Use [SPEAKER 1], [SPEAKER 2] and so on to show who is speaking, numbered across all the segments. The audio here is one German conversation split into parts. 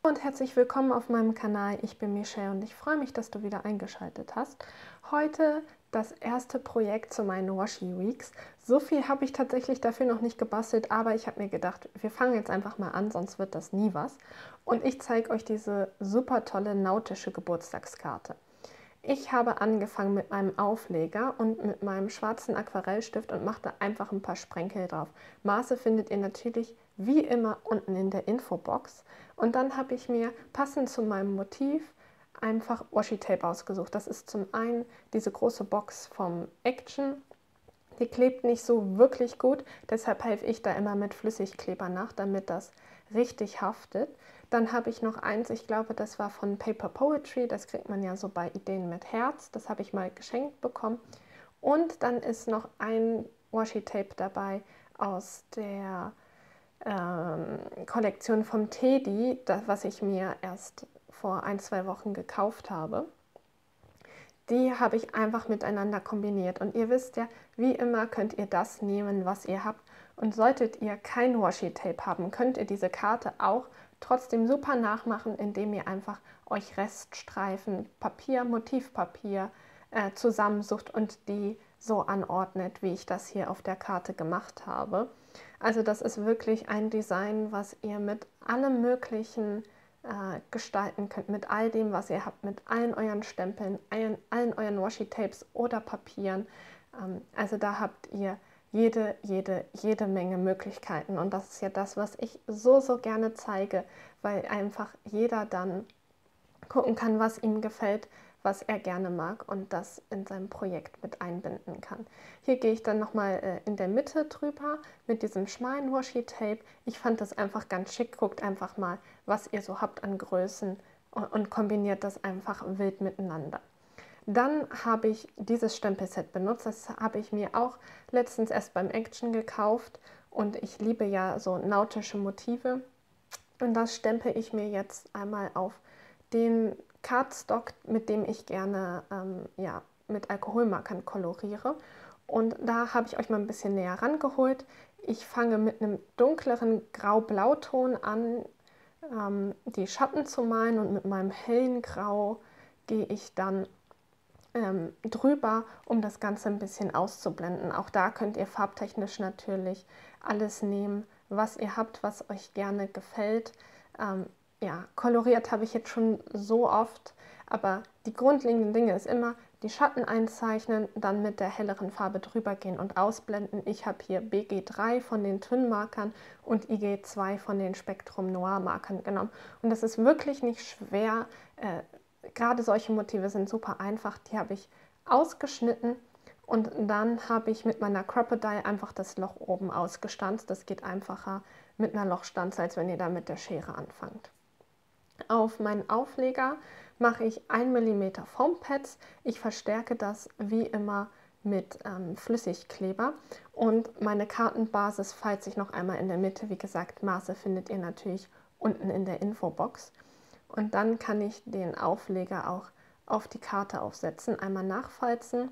[SPEAKER 1] Und herzlich willkommen auf meinem Kanal. Ich bin Michelle und ich freue mich, dass du wieder eingeschaltet hast. Heute das erste Projekt zu meinen Washi Weeks. So viel habe ich tatsächlich dafür noch nicht gebastelt, aber ich habe mir gedacht, wir fangen jetzt einfach mal an, sonst wird das nie was. Und ich zeige euch diese super tolle nautische Geburtstagskarte. Ich habe angefangen mit meinem Aufleger und mit meinem schwarzen Aquarellstift und machte einfach ein paar Sprenkel drauf. Maße findet ihr natürlich wie immer unten in der Infobox. Und dann habe ich mir passend zu meinem Motiv einfach Washi-Tape ausgesucht. Das ist zum einen diese große Box vom Action. Die klebt nicht so wirklich gut, deshalb helfe ich da immer mit Flüssigkleber nach, damit das richtig haftet. Dann habe ich noch eins, ich glaube, das war von Paper Poetry, das kriegt man ja so bei Ideen mit Herz, das habe ich mal geschenkt bekommen. Und dann ist noch ein Washi-Tape dabei aus der Kollektion vom Teddy, das, was ich mir erst vor 1-2 Wochen gekauft habe. Die habe ich einfach miteinander kombiniert. Und ihr wisst ja, wie immer könnt ihr das nehmen, was ihr habt. Und solltet ihr kein Washi-Tape haben, könnt ihr diese Karte auch trotzdem super nachmachen, indem ihr einfach euch Reststreifen Papier, Motivpapier zusammensucht und die so anordnet, wie ich das hier auf der Karte gemacht habe. Also das ist wirklich ein Design, was ihr mit allem Möglichen gestalten könnt, mit all dem, was ihr habt, mit allen euren Stempeln, allen euren Washi-Tapes oder Papieren. Also da habt ihr jede Menge Möglichkeiten. Und das ist ja das, was ich so gerne zeige, weil einfach jeder dann gucken kann, was ihm gefällt, was er gerne mag und das in seinem Projekt mit einbinden kann. Hier gehe ich dann nochmal in der Mitte drüber mit diesem schmalen Washi-Tape. Ich fand das einfach ganz schick. Guckt einfach mal, was ihr so habt an Größen und kombiniert das einfach wild miteinander. Dann habe ich dieses Stempelset benutzt. Das habe ich mir auch letztens erst beim Action gekauft und ich liebe ja so nautische Motive. Und das stempel ich mir jetzt einmal auf den Cardstock, mit dem ich gerne mit Alkoholmarkern koloriere. Und da habe ich euch mal ein bisschen näher rangeholt. Ich fange mit einem dunkleren Grau-Blauton an, die Schatten zu malen, und mit meinem hellen Grau gehe ich dann drüber, um das Ganze ein bisschen auszublenden. Auch da könnt ihr farbtechnisch natürlich alles nehmen, was ihr habt, was euch gerne gefällt. Ja, koloriert habe ich jetzt schon so oft, aber die grundlegenden Dinge ist immer die Schatten einzeichnen, dann mit der helleren Farbe drüber gehen und ausblenden. Ich habe hier BG3 von den Twin-Markern und IG2 von den Spectrum Noir-Markern genommen. Und das ist wirklich nicht schwer. Gerade solche Motive sind super einfach. Die habe ich ausgeschnitten und dann habe ich mit meiner Crocodile einfach das Loch oben ausgestanzt. Das geht einfacher mit einer Lochstanze, als wenn ihr da mit der Schere anfangt. Auf meinen Aufleger mache ich 1 mm Foampads. Ich verstärke das wie immer mit Flüssigkleber und meine Kartenbasis falze ich noch einmal in der Mitte. Wie gesagt, Maße findet ihr natürlich unten in der Infobox. Und dann kann ich den Aufleger auch auf die Karte aufsetzen, einmal nachfalzen.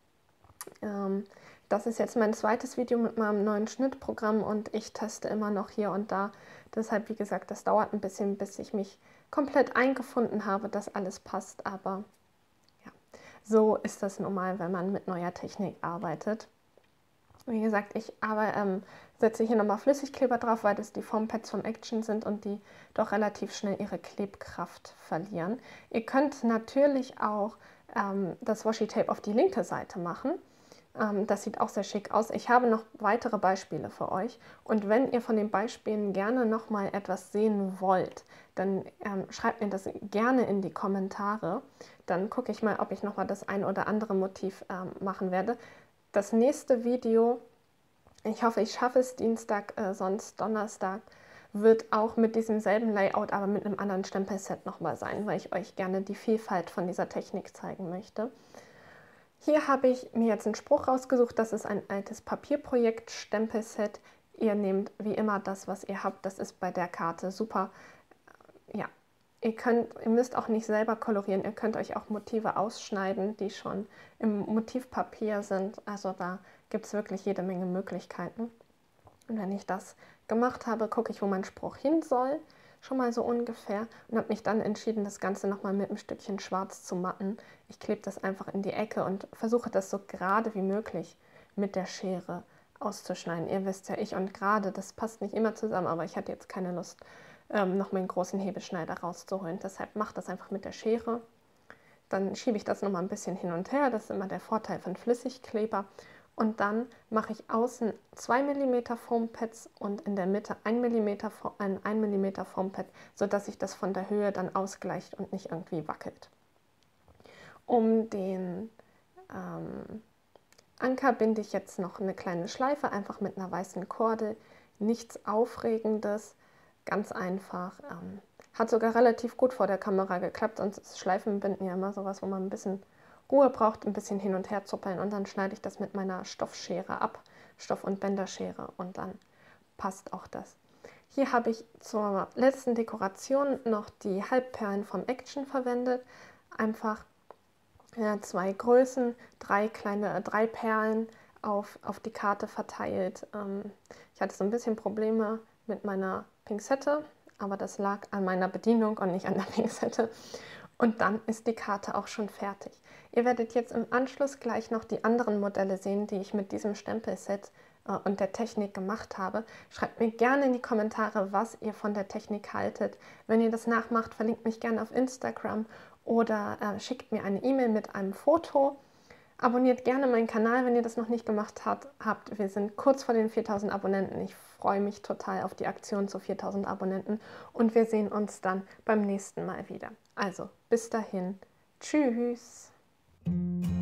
[SPEAKER 1] Das ist jetzt mein zweites Video mit meinem neuen Schnittprogramm und ich teste immer noch hier und da. Deshalb, wie gesagt, das dauert ein bisschen, bis ich mich komplett eingefunden habe, dass alles passt. Aber ja, so ist das normal, wenn man mit neuer Technik arbeitet. Wie gesagt, ich setze hier nochmal Flüssigkleber drauf, weil das die Foampads vom Action sind und die doch relativ schnell ihre Klebkraft verlieren. Ihr könnt natürlich auch das Washi-Tape auf die linke Seite machen. Das sieht auch sehr schick aus. Ich habe noch weitere Beispiele für euch. Und wenn ihr von den Beispielen gerne nochmal etwas sehen wollt, dann schreibt mir das gerne in die Kommentare. Dann gucke ich mal, ob ich nochmal das ein oder andere Motiv machen werde. Das nächste Video, ich hoffe, ich schaffe es Dienstag, sonst Donnerstag, wird auch mit diesem selben Layout, aber mit einem anderen Stempelset nochmal sein, weil ich euch gerne die Vielfalt von dieser Technik zeigen möchte. Hier habe ich mir jetzt einen Spruch rausgesucht. Das ist ein altes Papierprojekt Stempelset. Ihr nehmt wie immer das, was ihr habt. Das ist bei der Karte super. Ja, ihr müsst auch nicht selber kolorieren. Ihr könnt euch auch Motive ausschneiden, die schon im Motivpapier sind. Also da gibt es wirklich jede Menge Möglichkeiten. Und wenn ich das gemacht habe, gucke ich, wo mein Spruch hin soll. schon mal so ungefähr und habe mich dann entschieden, das Ganze nochmal mit einem Stückchen Schwarz zu matten. Ich klebe das einfach in die Ecke und versuche das so gerade wie möglich mit der Schere auszuschneiden. Ihr wisst ja, ich und gerade, das passt nicht immer zusammen, aber ich hatte jetzt keine Lust, noch meinen großen Hebeschneider rauszuholen. Deshalb mache das einfach mit der Schere. Dann schiebe ich das nochmal ein bisschen hin und her. Das ist immer der Vorteil von Flüssigkleber. Und dann mache ich außen 2 mm Foampads und in der Mitte 1 mm Foampad, sodass sich das von der Höhe dann ausgleicht und nicht irgendwie wackelt. Um den Anker binde ich jetzt noch eine kleine Schleife, einfach mit einer weißen Kordel. Nichts Aufregendes, ganz einfach. Hat sogar relativ gut vor der Kamera geklappt, sonst ist Schleifenbinden ja immer sowas, wo man ein bisschen Ruhe braucht, ein bisschen hin und her zuppeln und dann schneide ich das mit meiner Stoffschere ab, Stoff- und Bänderschere, und dann passt auch das. Hier habe ich zur letzten Dekoration noch die Halbperlen vom Action verwendet. Einfach 2 Größen, 3 Perlen auf die Karte verteilt. Ich hatte so ein bisschen Probleme mit meiner Pinzette, aber das lag an meiner Bedienung und nicht an der Pinzette. Und dann ist die Karte auch schon fertig. Ihr werdet jetzt im Anschluss gleich noch die anderen Modelle sehen, die ich mit diesem Stempelset und der Technik gemacht habe. Schreibt mir gerne in die Kommentare, was ihr von der Technik haltet. Wenn ihr das nachmacht, verlinkt mich gerne auf Instagram oder schickt mir eine E-Mail mit einem Foto. Abonniert gerne meinen Kanal, wenn ihr das noch nicht gemacht habt. Wir sind kurz vor den 4000 Abonnenten. Ich freue mich total auf die Aktion zu 4000 Abonnenten und wir sehen uns dann beim nächsten Mal wieder. Also, bis dahin. Tschüss!